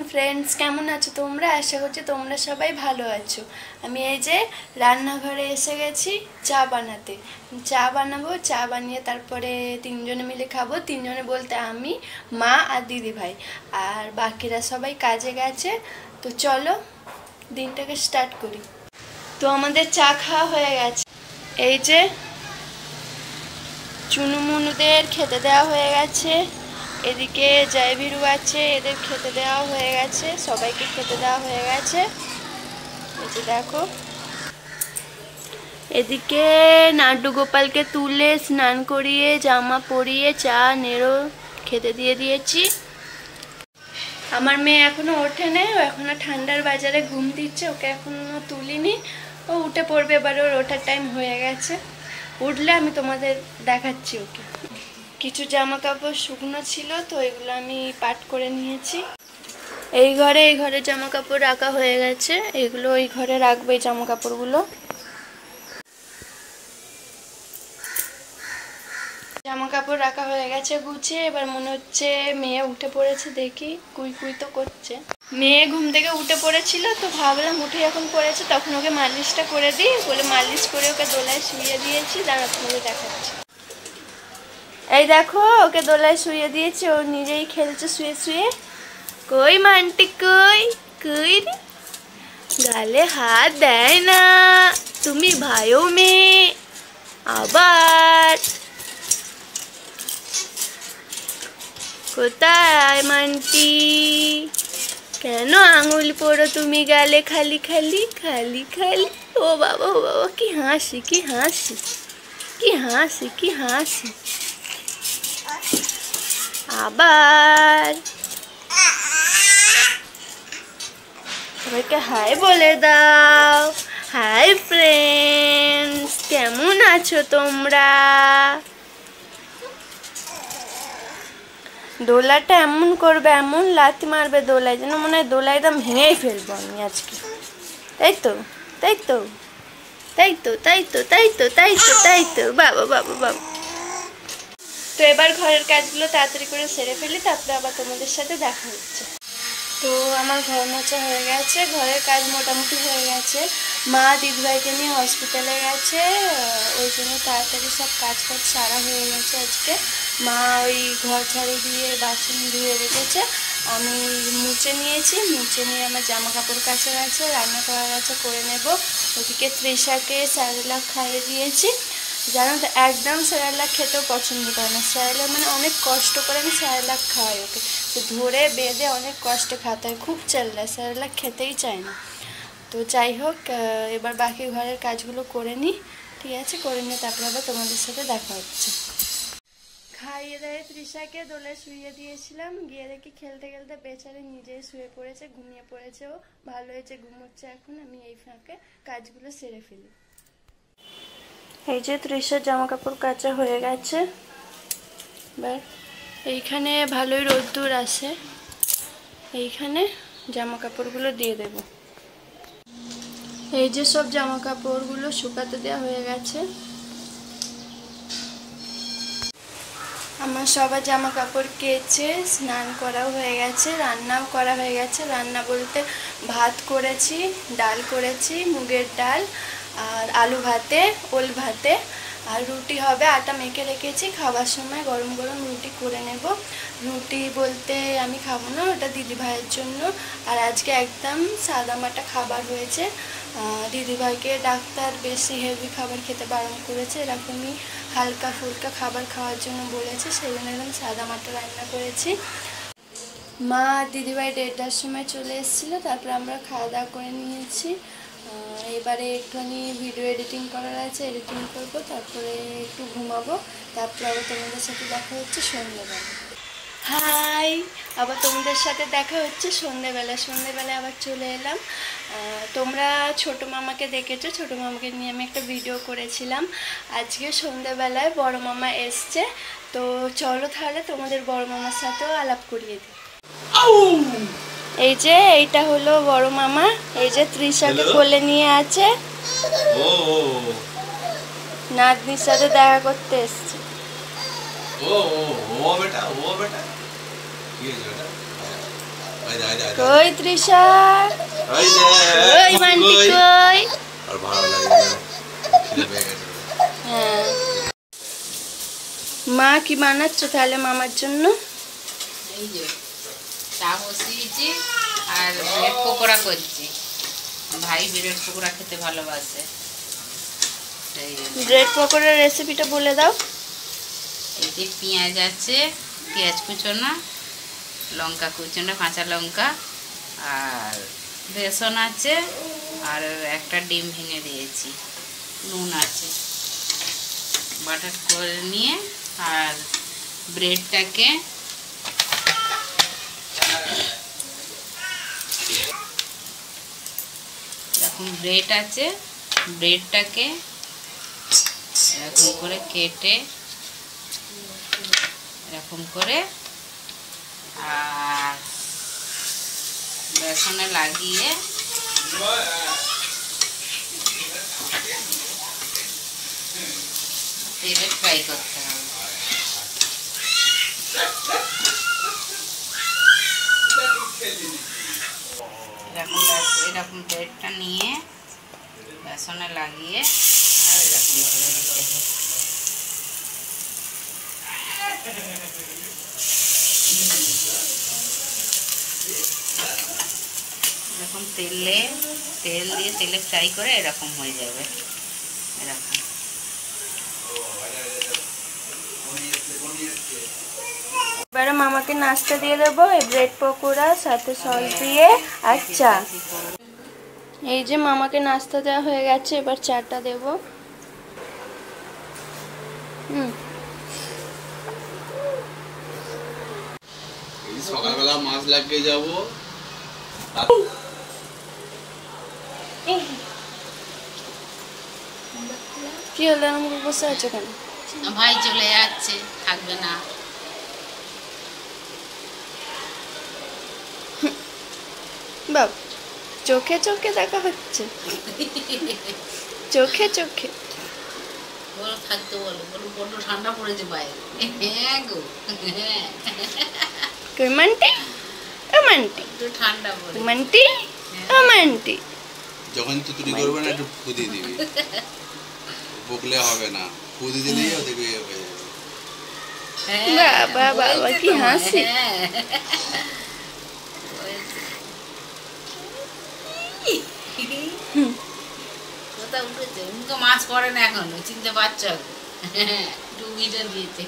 Friends केमन आछो तोमरा आशा करछि तोमरा सबाई भालो आछो। आमी এই যে রান্নাঘরে এসে গেছি চা বানাতে। চা বানাবো, চা বানিয়ে তারপরে তিনজনে মিলে খাবো। তিনজনে বলতে আমি, মা আর দিদি ভাই, আর বাকিরা সবাই কাজে গেছে। তো চলো দিনটাকে স্টার্ট করি। তো আমাদের চা খাওয়া হয়ে গেছে। এই যে চুনুমুনুদের খেতে দেওয়া হয়ে গেছে, এদিকে জয়ভিরু আছে, এদের খেতে দেওয়া হয়ে গেছে, সবাইকে খেতে দেওয়া হয়ে গেছে। এই যে দেখো, এদিকে নাড্ডু গোপালকে তুলে স্নান করিয়ে জামা পরিয়ে চা নেড়ো খেতে দিয়ে দিয়েছি। আমার মেয়ে এখনো ওঠেনি, ও এখনো ঠান্ডার বাজারে ঘুম দিচ্ছে, ওকে এখনো তুলিনি। ও উঠে পড়বে, এবার ওর ওঠার টাইম হয়ে গেছে। উঠলে আমি তোমাদের দেখাচ্ছি ওকে। কিছু জামা কাপড় শুকনো ছিল, তো এগুলো আমি পাট করে নিয়েছি। এই ঘরে জামা কাপড় রাখা হয়ে গেছে, এগুলো এই ঘরে রাখবো। এই জামা কাপড়গুলো রাখা হয়ে গেছে গুছিয়ে। এবার মনে হচ্ছে মেয়ে উঠে পড়েছে, দেখি কুই কুই তো করছে। মেয়ে ঘুম থেকে উঠে পড়েছিল, তো ভাবলাম উঠে যখন পড়েছে তখন ওকে মালিশটা করে দিই বলে মালিশ করে ওকে দোলায় শুইয়ে দিয়েছি। দাঁড়া তোমাদের দেখাচ্ছি। এই দেখো, ওকে দোলায় শুয়ে দিয়েছি, ও নিজেই খেলছে শুয়ে শুয়ে। কই মান্টি কই কই রে, গালে হাত দেয় না, তুমি ভাইও মেয়ে আবার। কোথায় মান্টি, কেন আঙুল পড়ো তুমি গালে খালি খালি খালি খালি। ও বাবা কি হাসি কি হাসি কি হাসি কি হাসি। আবার সবাইকে হাই বলে দাও। হাই ফ্রেন্ডস, কেমন আছো তোমরা? দোলাটা এমন করবে, এমন লাথি মারবে দোলায়, যেন মনে হয় দোলা একদম ভেঙেই ফেলবো আমি আজকে। তাই তো তাই তো তাই তো তাই তো তাই তো তাই তো তাই তো বাবা বাবা বাবা। তো এবার ঘরের কাজগুলো তাড়াতাড়ি করে সেরে ফেলি, তারপরে আবার তোমাদের সাথে দেখা হচ্ছে। তো আমার ঘর মোছা হয়ে গেছে, ঘরের কাজ মোটামুটি হয়ে গেছে। মা দিদিভাইকে নিয়ে হসপিটালে গেছে, ওই জন্য তাড়াতাড়ি সব কাজ সারা হয়ে গেছে আজকে। মা ওই ঘর ঝাড়ু দিয়ে বাসন ধুয়ে রেখেছে, আমি মুছে নিয়েছি। মুছে নিয়ে আমার জামা কাপড় কাচা গেছে, রান্না করা গেছে, করে নেব। ওদিকে তৃষাকে স্যারেলাক খাইয়ে দিয়েছি। জানো তো, একদম স্যারেলাক খেতেও পছন্দ করে না। স্যারেলাক মানে অনেক কষ্ট করে আমি স্যারেলাক খাওয়াই ওকে, তো ধরে বেঁধে অনেক কষ্টে খাতে হয়, খুব চেল্লায়, স্যারেলাক খেতেই চায় না। তো যাই হোক, এবার বাকি ঘরের কাজগুলো করে নিই, ঠিক আছে? করে নিয়ে তারপরে আবার তোমাদের সাথে দেখা হচ্ছে। খাইয়ে দেয় তৃষাকে দোলে শুয়ে দিয়েছিলাম, গিয়ে দেখি খেলতে খেলতে বেচারে নিজেই শুয়ে পড়েছে, ঘুমিয়ে পড়েছে। ও ভালো হয়েছে, ঘুমোচ্ছে এখন। আমি এই ফাঁকে কাজগুলো সেরে ফেলি। এই যে তৃষার জামা কাপড় কাচা হয়ে গেছে। এবার এইখানে ভালোই রোদ্দুর আসে, এইখানে জামা কাপড়গুলো দিয়ে দেব। এই যে সব জামা কাপড়গুলো শুকাতে দেওয়া হয়ে গেছে। আমার সবার জামা কাপড় কেচে স্নান করাও হয়ে গেছে, রান্নাও করা হয়ে গেছে। রান্না বলতে ভাত করেছি, ডাল করেছি, মুগের ডাল, আর আলু ভাতে, ওল ভাতে, আর রুটি হবে। আটা মেখে রেখেছি, খাবার সময় গরম গরম রুটি করে নেব। রুটি বলতে আমি খাবো না, ওটা দিদি ভাইয়ের জন্য। আর আজকে একদম সাদামাটা খাবার হয়েছে। দিদিভাইকে ডাক্তার বেশি হেভি খাবার খেতে বারণ করেছে, এরকমই হালকা ফুলকা খাবার খাওয়ার জন্য বলেছে, সেই জন্য একদম সাদামাটা রান্না করেছি। মা দিদিভাই 1:30টার সময় চলে এসেছিলো, তারপরে আমরা খাওয়া দাওয়া করে নিয়েছি। এবারে একটুখানি ভিডিও এডিটিং করার আছে, এডিটিং করব, তারপরে একটু ঘুমাবো, তারপরে আবার তোমাদের সাথে দেখা হচ্ছে সন্ধ্যেবেলা। হাই, আবার তোমাদের সাথে দেখা হচ্ছে সন্ধ্যেবেলায় আবার চলে এলাম। তোমরা ছোটো মামাকে দেখেছো, ছোটো মামাকে নিয়ে আমি একটা ভিডিও করেছিলাম। আজকে সন্ধ্যেবেলায় বড় মামা এসছে, তো চলো তাহলে তোমাদের বড় মামার সাথেও আলাপ করিয়ে দিই। এই যে এইটা হলো বড় মামা, এই যে তৃষাকে কোলে নিয়ে আছে, নাতনির সাথে দেখা করতে এসছে। কই তৃষা, কই মান্টি, কই? আর ভালো লাগে না, খিদে পেয়ে গেছে। হ্যাঁ, মা কি বানাচ্ছ তাহলে মামার জন্য? এই যে চা বসিয়েছি আর ব্রেড পকোড়া করছি। ভাই ব্রেড পকোড়া খেতে ভালোবাসে। ব্রেড পকোড়ার রেসিপিটা বলে দাও। এতে পেঁয়াজ আছে, পেঁয়াজ কুচোনা, লঙ্কা কুচোনা, কাঁচা লঙ্কা আর বেসন আছে আর একটা ডিম ভেঙে দিয়েছি, নুন আছে। বাটার করে নিয়ে আর ব্রেডটাকে এরকম ব্রেড আছে, ব্রেডটাকে এরকম করে কেটে এরকম করে আর বেসনে লাগিয়ে তেলে ফ্রাই করতে হবে। এরকম ব্রেডটা নিয়ে বেসনে লাগিয়ে আর এরকম করে দিতে হবে। এরকম তেল দিয়ে তেলে ফ্রাই করে এরকম হয়ে যাবে। এরকম এবারে মামাকে নাস্তা দিয়ে দেবো, এই ব্রেড পকোড়া সাথে সস দিয়ে আর চা। এই যে মামাকে নাস্তা দেওয়া হয়ে গেছে, এবার চাটা দেবো। সকালবেলা মাছ লাগিয়ে যাবো। কি হলো, আমাকে বসে আছো কেন? ভাই চলে যাচ্ছে, থাকবে না। বাব, চোখে চোখে দেখা হচ্ছে, চোখে চোখে। বলো থাকতে, বলো বলো বড্ড ঠান্ডা পড়েছে বাইরে। হ্যাঁ গো, কই মান্টি, ও মান্টি, ঠান্ডা পড়ে মান্টি, ও মান্টি। যখন তুই করবে না একটু ফুদি দিবি, বকলে হবে না, ফুদি দিলেই ওদেরকে হয়ে যাবে। বাবা বাবা কি হাসি। কোথাও উঠেছে, মুখে মাছ পড়ে না এখন, চিনতে পারছো? ডুবিটা দিয়েছে।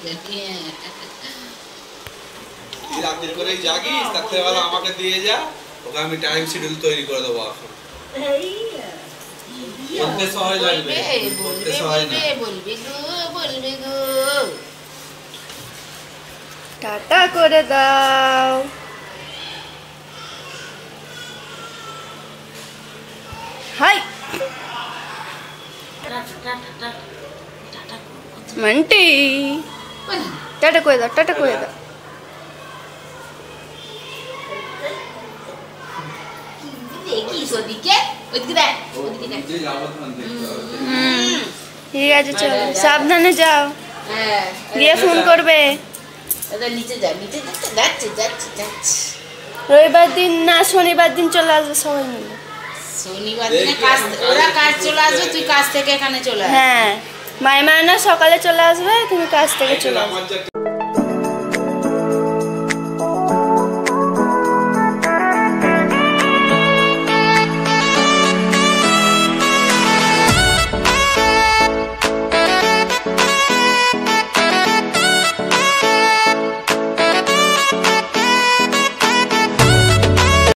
রাত্রি করে জাগিস, রাত্রেবেলা আমাকে দিয়ে যা, ওকে আমি টাইম শিডিউল তৈরি করে দেবো। এখন বলতে সহজ লাগবে, বলতে সহজ না। বলবি গো। টাটা করে দাও। হাই মান্টি, টাটা করে দাও, টাটা করে দাও। ঠিক আছে, চলো সাবধানে যাও, গিয়ে ফোন করবে। রবিবার দিন না শনিবার দিন চলে আসবে সবাই মিলে। শনিবার দিনে ওরা কাজ চলে আসবে, তুই কাজ থেকে এখানে চলে আসবে। হ্যাঁ, মাইমা না সকালে চলে আসবে, তুমি কাজ থেকে চলে আসবে।